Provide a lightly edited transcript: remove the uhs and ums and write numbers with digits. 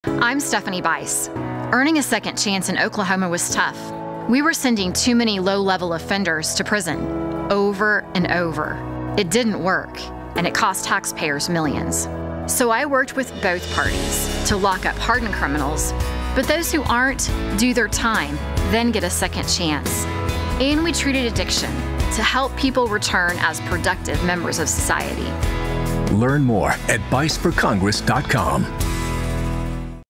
I'm Stephanie Bice. Earning a second chance in Oklahoma was tough. We were sending too many low-level offenders to prison, over and over. It didn't work, and it cost taxpayers millions. So I worked with both parties to lock up hardened criminals, but those who aren't do their time, then get a second chance. And we treated addiction to help people return as productive members of society. Learn more at biceforcongress.com.